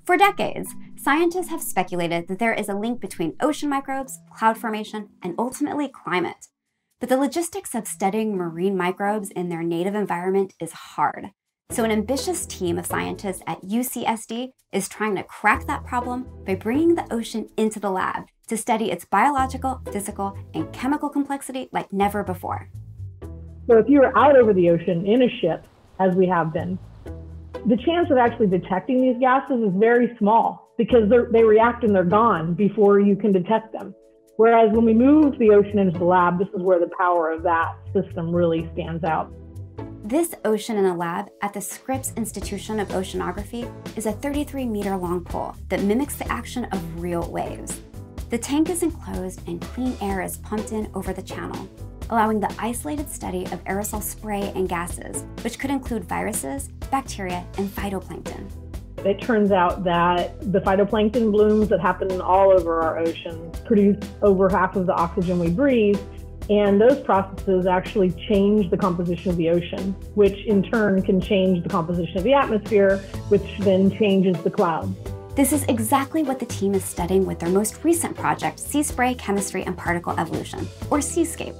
For decades, scientists have speculated that there is a link between ocean microbes, cloud formation, and ultimately climate. But the logistics of studying marine microbes in their native environment is hard. So an ambitious team of scientists at UCSD is trying to crack that problem by bringing the ocean into the lab to study its biological, physical, and chemical complexity like never before. So if you were out over the ocean in a ship, as we have been, the chance of actually detecting these gases is very small because they react and they're gone before you can detect them. Whereas when we move the ocean into the lab, this is where the power of that system really stands out. This ocean in a lab at the Scripps Institution of Oceanography is a 33-meter-long pole that mimics the action of real waves. The tank is enclosed and clean air is pumped in over the channel, allowing the isolated study of aerosol spray and gases, which could include viruses, bacteria, and phytoplankton. It turns out that the phytoplankton blooms that happen all over our ocean produce over half of the oxygen we breathe, and those processes actually change the composition of the ocean, which in turn can change the composition of the atmosphere, which then changes the clouds. This is exactly what the team is studying with their most recent project, Sea Spray Chemistry and Particle Evolution, or Seascape.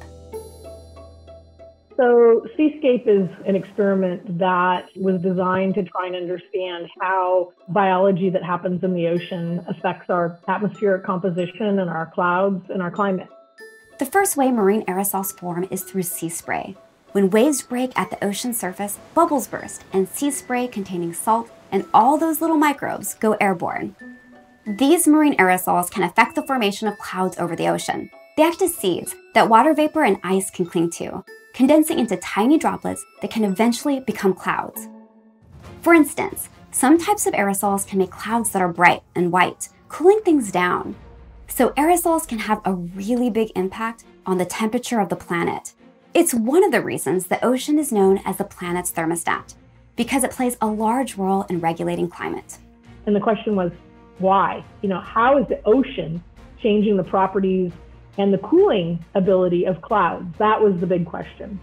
So Seascape is an experiment that was designed to try and understand how biology that happens in the ocean affects our atmospheric composition and our clouds and our climate. The first way marine aerosols form is through sea spray. When waves break at the ocean surface, bubbles burst, and sea spray containing salt and all those little microbes go airborne. These marine aerosols can affect the formation of clouds over the ocean. They act as seeds that water vapor and ice can cling to, condensing into tiny droplets that can eventually become clouds. For instance, some types of aerosols can make clouds that are bright and white, cooling things down. So aerosols can have a really big impact on the temperature of the planet. It's one of the reasons the ocean is known as the planet's thermostat, because it plays a large role in regulating climate. And the question was, why? How is the ocean changing the properties and the cooling ability of clouds? That was the big question.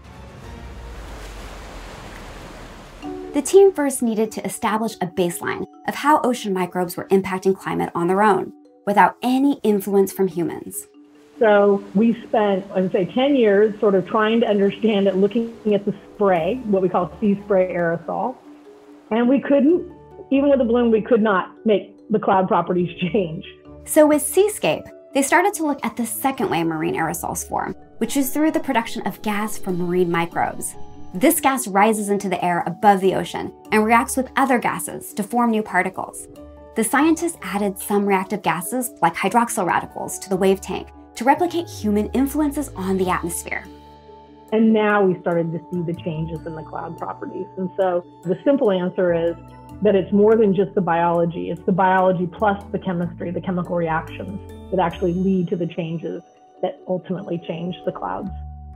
The team first needed to establish a baseline of how ocean microbes were impacting climate on their own, without any influence from humans. So we spent, I would say, 10 years sort of trying to understand it, looking at the spray, what we call sea spray aerosol. And we couldn't, even with a bloom, we could not make the cloud properties change. So with Seascape, they started to look at the second way marine aerosols form, which is through the production of gas from marine microbes. This gas rises into the air above the ocean and reacts with other gases to form new particles. The scientists added some reactive gases, like hydroxyl radicals, to the wave tank to replicate human influences on the atmosphere. And now we started to see the changes in the cloud properties. And so the simple answer is that it's more than just the biology. It's the biology plus the chemistry, the chemical reactions that actually lead to the changes that ultimately change the clouds.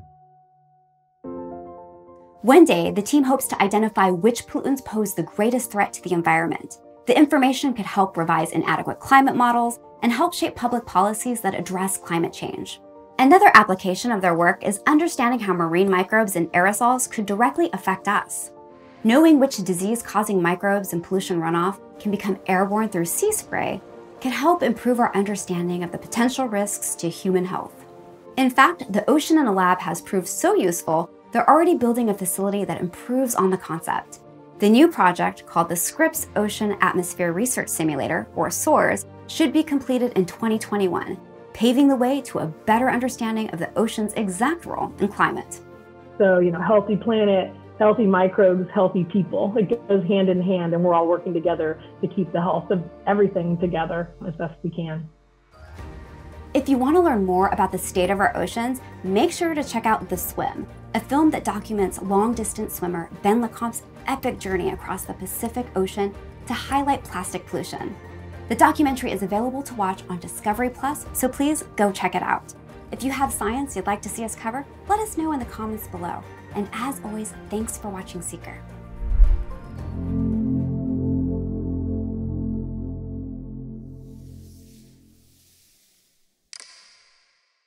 One day, the team hopes to identify which pollutants pose the greatest threat to the environment. The information could help revise inadequate climate models and help shape public policies that address climate change. Another application of their work is understanding how marine microbes and aerosols could directly affect us. Knowing which disease-causing microbes and pollution runoff can become airborne through sea spray can help improve our understanding of the potential risks to human health. In fact, the ocean in a lab has proved so useful, they're already building a facility that improves on the concept. The new project, called the Scripps Ocean Atmosphere Research Simulator, or SOARS, should be completed in 2021, paving the way to a better understanding of the ocean's exact role in climate. So, healthy planet, healthy microbes, healthy people. It goes hand in hand, and we're all working together to keep the health of everything together as best we can. If you want to learn more about the state of our oceans, make sure to check out The Swim, a film that documents long-distance swimmer Ben Lecomte's epic journey across the Pacific Ocean to highlight plastic pollution. The documentary is available to watch on Discovery Plus, so please go check it out. If you have science you'd like to see us cover, let us know in the comments below. And as always, thanks for watching Seeker.